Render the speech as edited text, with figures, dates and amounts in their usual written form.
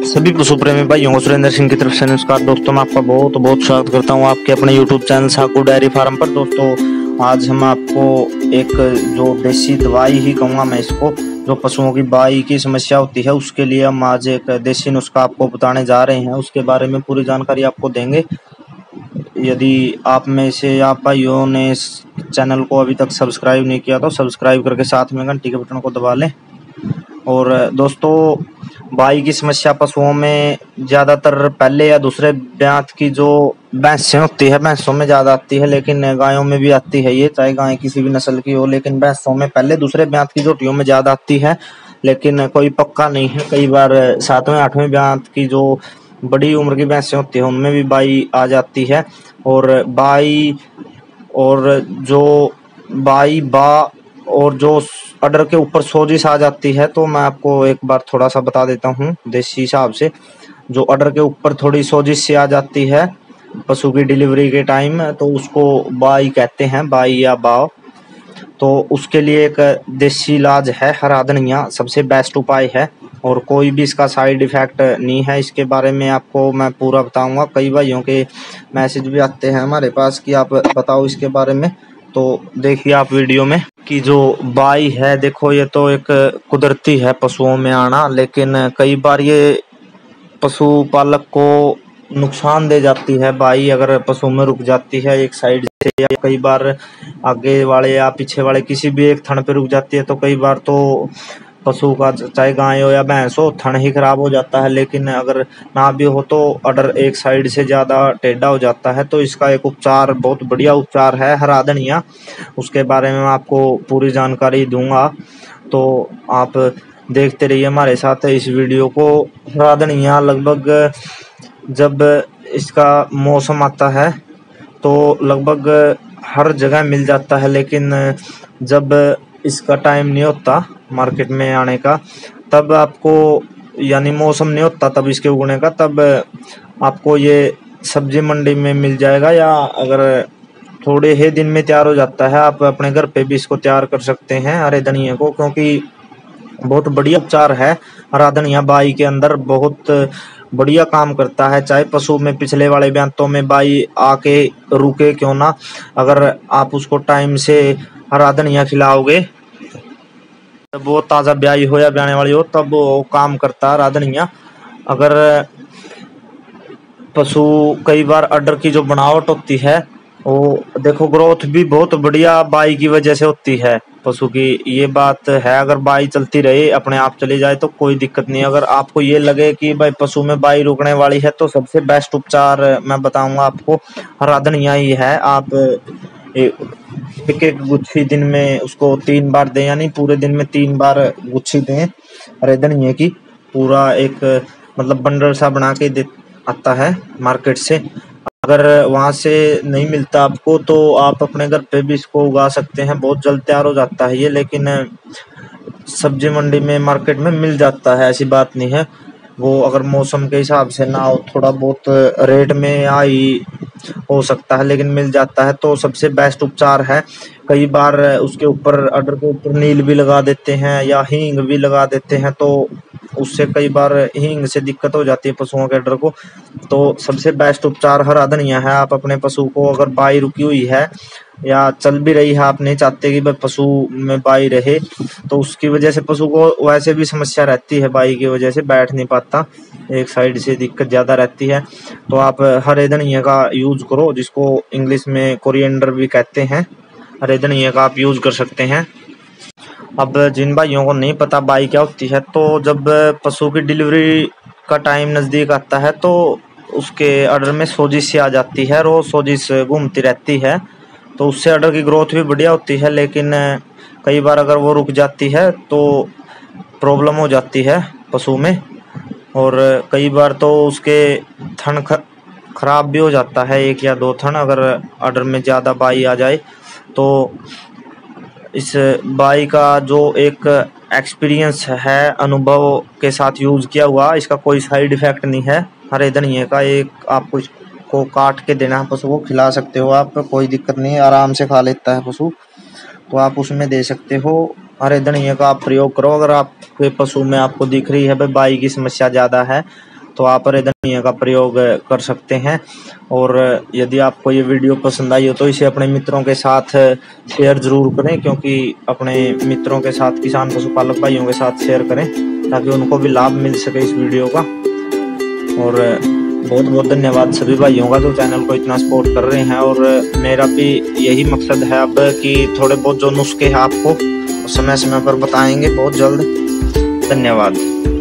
सभी पशु प्रेमी भाइयों को सुरेंद्र सिंह की तरफ से नमस्कार। दोस्तों मैं आपका बहुत बहुत स्वागत करता हूं आपके अपने YouTube चैनल साकू डेयरी फार्म पर। दोस्तों आज हम आपको एक जो देसी दवाई ही कहूँगा मैं इसको, जो पशुओं की बाई की समस्या होती है उसके लिए हम आज एक देसी नुस्खा आपको बताने जा रहे हैं। उसके बारे में पूरी जानकारी आपको देंगे। यदि आप में से आप भाइयों ने इस चैनल को अभी तक सब्सक्राइब नहीं किया तो सब्सक्राइब करके साथ में घंटी के बटन को दबा लें। और दोस्तों बाई की समस्या पशुओं में ज़्यादातर पहले या दूसरे ब्यात की जो भैंसें होती है भैंसों में ज़्यादा आती है, लेकिन गायों में भी आती है ये, चाहे गाय किसी भी नस्ल की हो। लेकिन भैंसों में पहले दूसरे ब्यात की जोटियों में ज़्यादा आती है, लेकिन कोई पक्का नहीं है। कई बार 7वें 8वें ब्यात की जो बड़ी उम्र की भैंसें होती है उनमें भी बाई आ जाती है। और बाई और जो बाई बा और जो अडर के ऊपर सोजिश आ जाती है, तो मैं आपको एक बार थोड़ा सा बता देता हूँ देसी हिसाब से। जो अडर के ऊपर थोड़ी सोजिश से आ जाती है पशु की डिलीवरी के टाइम, तो उसको बाई कहते हैं, बाई या बाव। तो उसके लिए एक देसी इलाज है हरा धनिया, सबसे बेस्ट उपाय है और कोई भी इसका साइड इफेक्ट नहीं है। इसके बारे में आपको मैं पूरा बताऊंगा। कई भाइयों के मैसेज भी आते हैं हमारे पास कि आप बताओ इसके बारे में, तो देखिए आप वीडियो में कि जो बाई है, देखो ये तो एक कुदरती है पशुओं में आना, लेकिन कई बार ये पशुपालक को नुकसान दे जाती है। बाई अगर पशु में रुक जाती है एक साइड से, या कई बार आगे वाले या पीछे वाले किसी भी एक थन पे रुक जाती है, तो कई बार तो पशु का चाहे गाय हो या भैंस हो थन ही खराब हो जाता है। लेकिन अगर ना भी हो तो अडर एक साइड से ज़्यादा टेढ़ा हो जाता है। तो इसका एक उपचार, बहुत बढ़िया उपचार है हरा धनिया। उसके बारे में मैं आपको पूरी जानकारी दूंगा, तो आप देखते रहिए हमारे साथ इस वीडियो को। हरा धनिया लगभग जब इसका मौसम आता है तो लगभग हर जगह मिल जाता है, लेकिन जब इसका टाइम नहीं होता मार्केट में आने का, तब आपको, यानी मौसम नहीं होता तब इसके उगने का, तब आपको ये सब्जी मंडी में मिल जाएगा। या अगर थोड़े ही दिन में तैयार हो जाता है, आप अपने घर पे भी इसको तैयार कर सकते हैं हरे धनिया को, क्योंकि बहुत बढ़िया उपचार है हरा धनिया। बाई के अंदर बहुत बढ़िया काम करता है। चाहे पशु में पिछले वाले ब्यांतों में बाई आके रुके क्यों ना, अगर आप उसको टाइम से हरा धनिया खिलाओगे, जब वो ताज़ा ब्याई हो या ब्याने वाली हो, तब वो काम करता है हरा धनिया। अगर पशु कई बार अडर की जो बनावट होती है, वो देखो ग्रोथ भी बहुत बढ़िया बाई की वजह से होती है पशु की, ये बात है। अगर बाई चलती रहे, अपने आप चली जाए तो कोई दिक्कत नहीं। अगर आपको ये लगे कि भाई पशु में बाई रुकने वाली है, तो सबसे बेस्ट उपचार मैं बताऊंगा आपको हरा धनिया ही है। आप एक एक गुच्छी दिन में उसको 3 बार दें, यानी पूरे दिन में 3 बार गुच्छी दें हरे धनिया की। पूरा एक मतलब बंडल सा बना के दे आता है मार्केट से। अगर वहां से नहीं मिलता आपको, तो आप अपने घर पे भी इसको उगा सकते हैं, बहुत जल्द तैयार हो जाता है ये। लेकिन सब्जी मंडी में मार्केट में मिल जाता है, ऐसी बात नहीं है। वो अगर मौसम के हिसाब से ना हो, थोड़ा बहुत रेट में आई हो सकता है, लेकिन मिल जाता है, तो सबसे बेस्ट उपचार है। कई बार उसके ऊपर, अडर के ऊपर नील भी लगा देते हैं या हींग भी लगा देते हैं, तो उससे कई बार हींग से दिक्कत हो जाती है पशुओं के अडर को। तो सबसे बेस्ट उपचार हरा धनिया है। आप अपने पशु को, अगर बाई रुकी हुई है या चल भी रही है, आप नहीं चाहते कि भाई पशु में बाई रहे, तो उसकी वजह से पशु को वैसे भी समस्या रहती है, बाई की वजह से बैठ नहीं पाता, एक साइड से दिक्कत ज़्यादा रहती है, तो आप हरे धनिया का यूज करो, जिसको इंग्लिश में कोरिएंडर भी कहते हैं। हरे धनिया का आप यूज कर सकते हैं। अब जिन भाइयों को नहीं पता बाई क्या होती है, तो जब पशु की डिलीवरी का टाइम नज़दीक आता है, तो उसके अडर में सोजिश सी आ जाती है, रोज सोजिश घूमती रहती है, तो उससे अडर की ग्रोथ भी बढ़िया होती है। लेकिन कई बार अगर वो रुक जाती है तो प्रॉब्लम हो जाती है पशु में, और कई बार तो उसके थन खराब भी हो जाता है, 1 या 2 थन, अगर अडर में ज़्यादा बाई आ जाए। तो इस बाई का जो एक एक्सपीरियंस है, अनुभव के साथ यूज़ किया हुआ, इसका कोई साइड इफ़ेक्ट नहीं है हरे धनिया का। एक आपको इसको काट के देना, पशु को खिला सकते हो आप, कोई दिक्कत नहीं है, आराम से खा लेता है पशु, तो आप उसमें दे सकते हो। हरे धनिया का आप प्रयोग करो अगर आपके पशु में आपको दिख रही है भाई बाई की समस्या ज़्यादा है, तो आप हरे धनिया का प्रयोग कर सकते हैं। और यदि आपको ये वीडियो पसंद आई हो तो इसे अपने मित्रों के साथ शेयर जरूर करें, क्योंकि अपने मित्रों के साथ, किसान पशुपालक भाइयों के साथ शेयर करें ताकि उनको भी लाभ मिल सके इस वीडियो का। और बहुत बहुत धन्यवाद सभी भाइयों का जो चैनल को इतना सपोर्ट कर रहे हैं। और मेरा भी यही मकसद है अब कि थोड़े बहुत जो नुस्खे हैं आपको समय समय पर बताएंगे बहुत जल्द। धन्यवाद।